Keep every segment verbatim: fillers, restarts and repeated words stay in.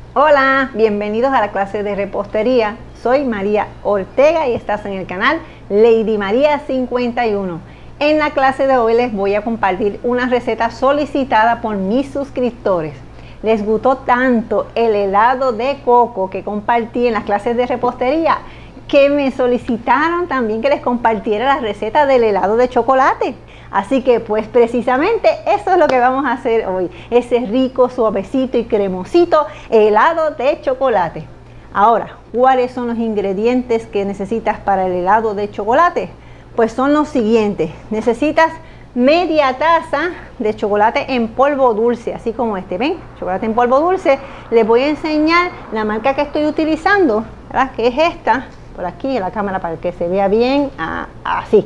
Hola, bienvenidos a la clase de repostería. Soy María Ortega y estás en el canal Lady María cincuenta y uno. En la clase de hoy les voy a compartir una receta solicitada por mis suscriptores. Les gustó tanto el helado de coco que compartí en las clases de repostería que me solicitaron también que les compartiera la receta del helado de chocolate. Así que pues precisamente eso es lo que vamos a hacer hoy, ese rico, suavecito y cremosito helado de chocolate. Ahora, ¿cuáles son los ingredientes que necesitas para el helado de chocolate? Pues son los siguientes. Necesitas media taza de chocolate en polvo dulce, así como este, ¿ven? Chocolate en polvo dulce. Les voy a enseñar la marca que estoy utilizando, ¿verdad? Que es esta. Por aquí en la cámara para que se vea bien, ah, así.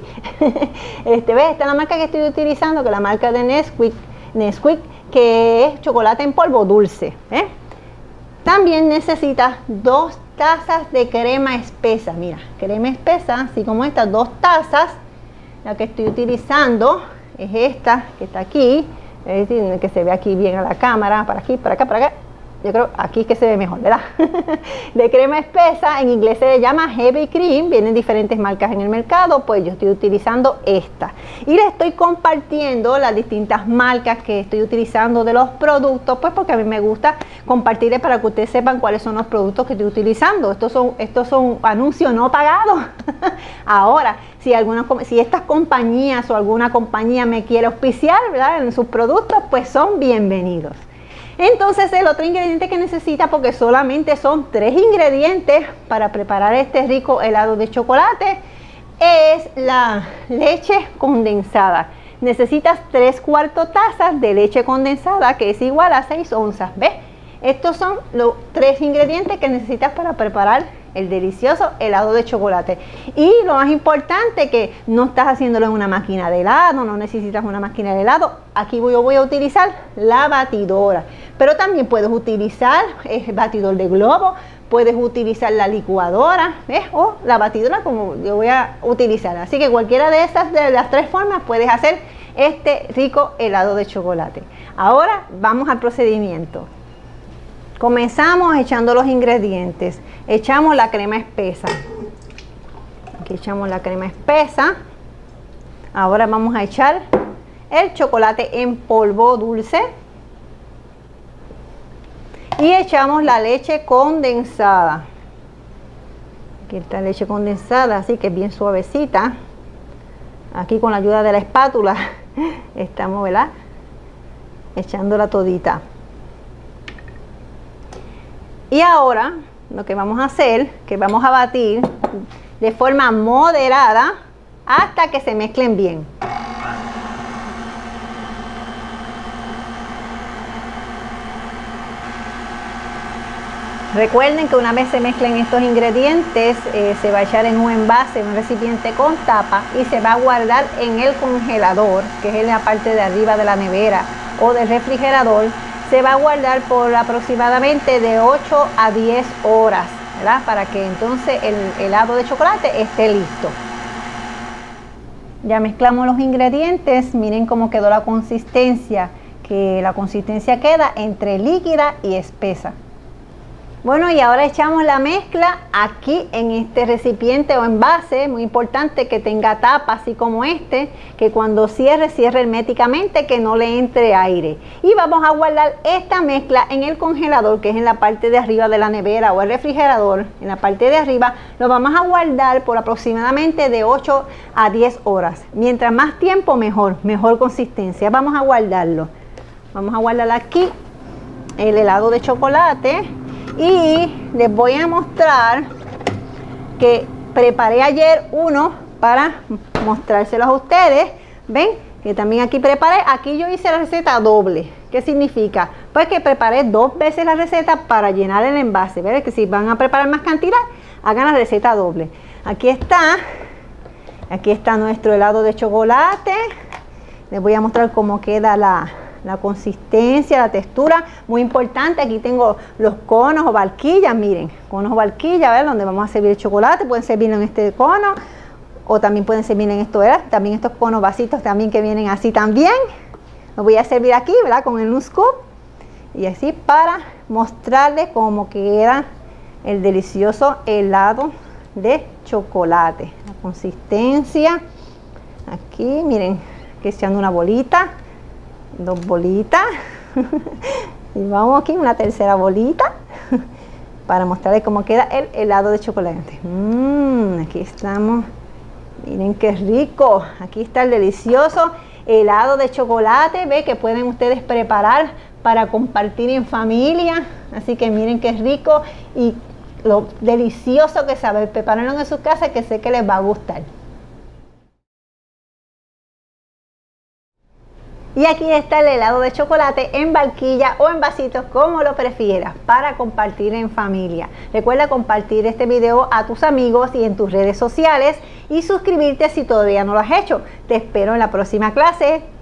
este, ¿ves? Esta es la marca que estoy utilizando, que es la marca de Nesquik, Nesquik, que es chocolate en polvo dulce. ¿eh? También necesitas dos tazas de crema espesa. Mira, crema espesa, así como estas, dos tazas. La que estoy utilizando es esta, que está aquí. Es decir, que se ve aquí bien a la cámara, para aquí, para acá, para acá. Yo creo aquí es que se ve mejor, ¿verdad? De crema espesa, en inglés se le llama heavy cream, vienen diferentes marcas en el mercado, pues yo estoy utilizando esta. Y les estoy compartiendo las distintas marcas que estoy utilizando de los productos, pues porque a mí me gusta compartirles para que ustedes sepan cuáles son los productos que estoy utilizando. Estos son, estos son anuncios no pagados. Ahora, si, alguna, si estas compañías o alguna compañía me quiere auspiciar, ¿verdad?, en sus productos, pues son bienvenidos. Entonces el otro ingrediente que necesita, porque solamente son tres ingredientes para preparar este rico helado de chocolate, es la leche condensada. Necesitas tres cuartos tazas de leche condensada, que es igual a seis onzas. ¿Ves? Estos son los tres ingredientes que necesitas para preparar el delicioso helado de chocolate. Y lo más importante, que no estás haciéndolo en una máquina de helado, no necesitas una máquina de helado. Aquí voy, yo voy a utilizar la batidora, pero también puedes utilizar el batidor de globo, puedes utilizar la licuadora, ¿ves? O la batidora, como yo voy a utilizar. Así que cualquiera de esas, de las tres formas, puedes hacer este rico helado de chocolate. Ahora vamos al procedimiento. Comenzamos echando los ingredientes. Echamos la crema espesa. Aquí echamos la crema espesa. Ahora vamos a echar el chocolate en polvo dulce. Y echamos la leche condensada. Aquí está la leche condensada, así que es bien suavecita. Aquí con la ayuda de la espátula estamos, ¿verdad?, echándola todita. Y ahora lo que vamos a hacer, que vamos a batir de forma moderada hasta que se mezclen bien. Recuerden que una vez se mezclen estos ingredientes, eh, se va a echar en un envase, en un recipiente con tapa, y se va a guardar en el congelador, que es en la parte de arriba de la nevera o del refrigerador. Se va a guardar por aproximadamente de ocho a diez horas, ¿verdad?, para que entonces el helado de chocolate esté listo. Ya mezclamos los ingredientes, miren cómo quedó la consistencia, que la consistencia queda entre líquida y espesa. Bueno, y ahora echamos la mezcla aquí en este recipiente o envase. Muy importante que tenga tapa, así como este, que cuando cierre, cierre herméticamente, que no le entre aire. Y vamos a guardar esta mezcla en el congelador, que es en la parte de arriba de la nevera o el refrigerador. En la parte de arriba lo vamos a guardar por aproximadamente de ocho a diez horas. Mientras más tiempo, mejor, mejor consistencia. Vamos a guardarlo. Vamos a guardar aquí el helado de chocolate. Y les voy a mostrar que preparé ayer uno para mostrárselos a ustedes. ¿Ven? Que también aquí preparé. Aquí yo hice la receta doble. ¿Qué significa? Pues que preparé dos veces la receta para llenar el envase. ¿Ven? Que si van a preparar más cantidad, hagan la receta doble. Aquí está. Aquí está nuestro helado de chocolate. Les voy a mostrar cómo queda la... la consistencia, la textura, muy importante. Aquí tengo los conos o barquillas, miren, conos o barquillas, ¿verdad?, donde vamos a servir el chocolate. Pueden servirlo en este cono o también pueden servir en esto, ¿verdad? También estos conos vasitos también que vienen así también. Los voy a servir aquí, ¿verdad?, con el un scoop y así para mostrarles cómo queda el delicioso helado de chocolate. La consistencia, aquí miren, que echando una bolita, dos bolitas, y vamos aquí una tercera bolita, para mostrarles cómo queda el helado de chocolate. Mmm, aquí estamos, miren qué rico, aquí está el delicioso helado de chocolate, ve que pueden ustedes preparar para compartir en familia, así que miren qué rico y lo delicioso que sabe. Prepárenlo en su casa, que sé que les va a gustar. Y aquí está el helado de chocolate en barquilla o en vasitos, como lo prefieras, para compartir en familia. Recuerda compartir este video a tus amigos y en tus redes sociales y suscribirte si todavía no lo has hecho. Te espero en la próxima clase.